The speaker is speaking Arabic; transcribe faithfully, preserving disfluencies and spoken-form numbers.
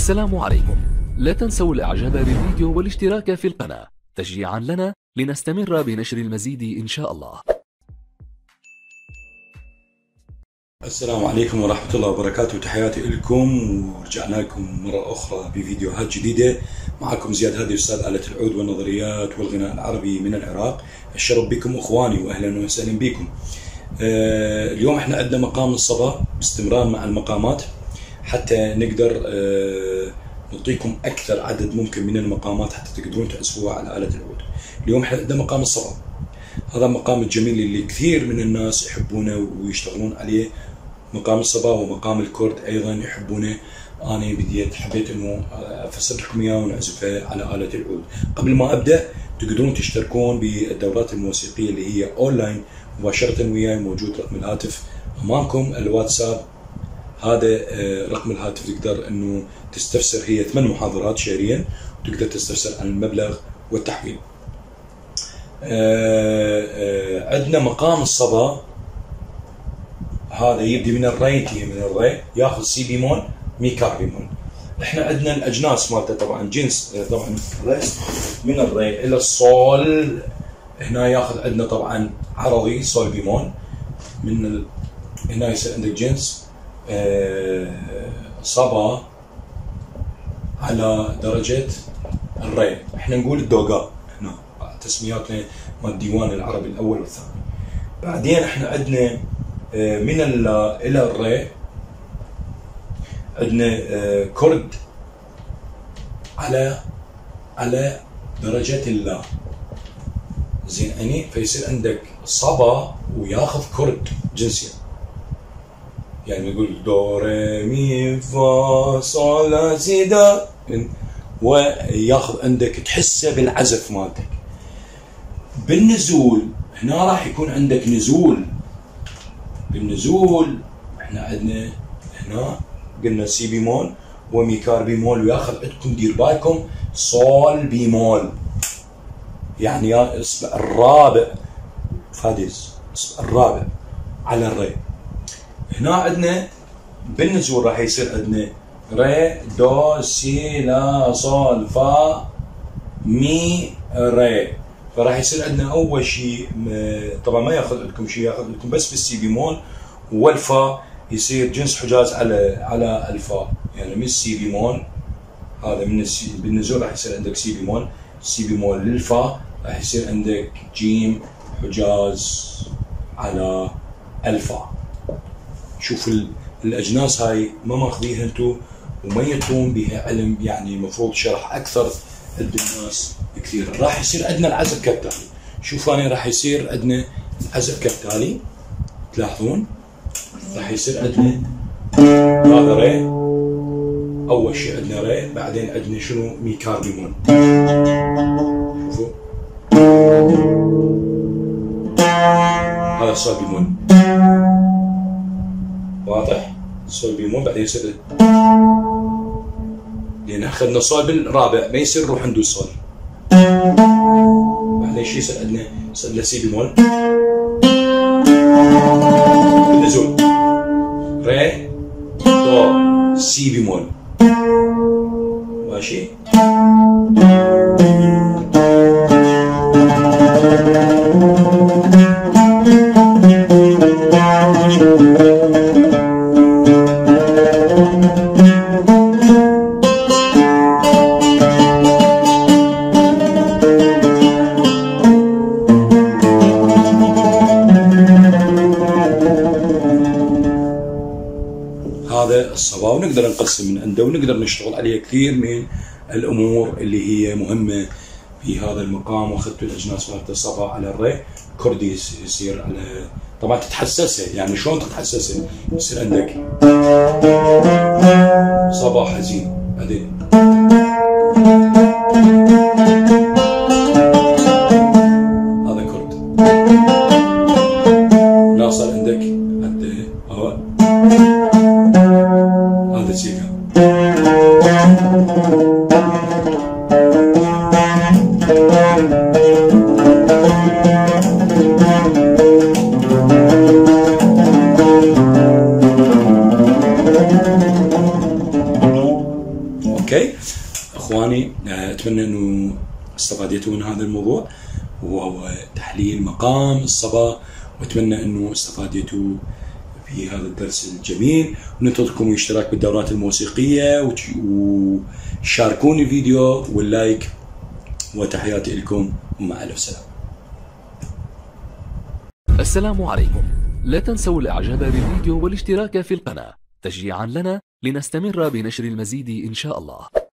السلام عليكم. لا تنسوا الاعجاب بالفيديو والاشتراك في القناة تشجيعا لنا لنستمر بنشر المزيد ان شاء الله. السلام عليكم ورحمة الله وبركاته، تحياتي لكم ورجعنا لكم مرة أخرى بفيديوهات جديدة. معكم زياد هادي أستاذ آلة العود والنظريات والغناء العربي من العراق. الشرف بكم أخواني وأهلا وسهلا بكم. آه اليوم احنا عندنا مقام الصبا باستمرار مع المقامات حتى نقدر آه نعطيكم أكثر عدد ممكن من المقامات حتى تقدرون تعزفوها على آلة العود. اليوم احنا عندنا مقام الصبا، هذا المقام الجميل اللي كثير من الناس يحبونه ويشتغلون عليه. مقام الصبا ومقام الكرد ايضا يحبونه. انا بديت حبيت انه افسر لكم اياه ونعزفه على آلة العود. قبل ما ابدا تقدرون تشتركون بالدورات الموسيقيه اللي هي اونلاين مباشره وياي، موجود رقم الهاتف امامكم الواتساب. هذا رقم الهاتف تقدر انه تستفسر، هي ثمان محاضرات شهريا وتقدر تستفسر عن المبلغ والتحويل. عندنا مقام الصبا هذا يبدي من الري، ينتهي من الري، ياخذ سي بيمول مي كار بيمول. احنا عندنا الاجناس مالته طبعا جنس طبعا من الري الى الصول. هنا ياخذ عندنا طبعا عرضي صول بيمول. من ال... هنا يصير عندك جنس آه... صبا على درجه الري. احنا نقول الدوغا هنا تسمياتنا مال الديوان العربي الاول والثاني. بعدين احنا عندنا من ال الى الري عندنا كرد على على درجة اللا. زين يعني فيصير عندك صبا وياخذ كرد جنسيا، يعني يقول دو ري مي فا صول لا سي دا، وياخذ عندك تحسه بالعزف مالتك. بالنزول هنا راح يكون عندك نزول. بالنزول احنا عندنا هنا قلنا سي بيمول ومي كار بيمول، وياخذ عندكم دير بالكم صول بيمول، يعني يا اصبع الرابع فاديز، اصبع الرابع على الري. هنا عندنا بالنزول راح يصير عندنا ري دو سي لا صول فا مي ري. فراح يصير عندنا اول شيء طبعا ما ياخذ عندكم شيء، ياخذ عندكم بس بالسي بيمول والفا، يصير جنس حجاز على على الفا، يعني من السي بيمول هذا من السي بالنزول راح يصير عندك سي بيمول، سي بيمول للفا راح يصير عندك جيم حجاز على الفا. شوف الاجناس هاي ما ماخذيها انتم وما يعطون بها علم، يعني المفروض شرح اكثر عند الناس كثير. راح يصير عندنا العزف كالتالي. شوف انا راح يصير عندنا العزف كالتالي، تلاحظون راح يصير عندنا هذا ري، اول شيء عندنا ري، بعدين عندنا شنو مي كار بيمول. شوفوا هذا صول بيمول، واضح؟ صول بيمول بعدين يصير، لان اخذنا صول بالرابع ما يصير نروح ندوس صول. بعدين شو يصير عندنا؟ يصير لنا سي بيمول بالنزول، ري دو سي بيمول، ماشي؟ هذا الصبا، ونقدر نقسم من عنده ونقدر نشتغل عليه كثير من الامور اللي هي مهمه في هذا المقام. واخذت الاجناس مالت الصبا على الري، كردي يصير على طبعا تتحسسه، يعني شلون تتحسسه؟ يصير عندك صبا حزين، بعدين هذا كرد ناصر عندك حتى هو هذا سيكا. اخواني اتمنى انه استفادتوا من هذا الموضوع وهو تحليل مقام الصبا، واتمنى انه استفادتوا في هذا الدرس الجميل، وننتظركم الاشتراك بالدورات الموسيقيه وشاركوني الفيديو واللايك، وتحياتي لكم ومع الف سلامه. السلام عليكم. لا تنسوا الاعجاب بالفيديو والاشتراك في القناة تشجيعا لنا لنستمر بنشر المزيد ان شاء الله.